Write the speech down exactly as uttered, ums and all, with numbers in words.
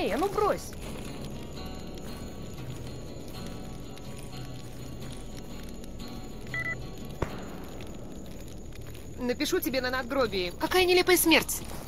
Эй, а ну брось! Напишу тебе на надгробии. Какая нелепая смерть.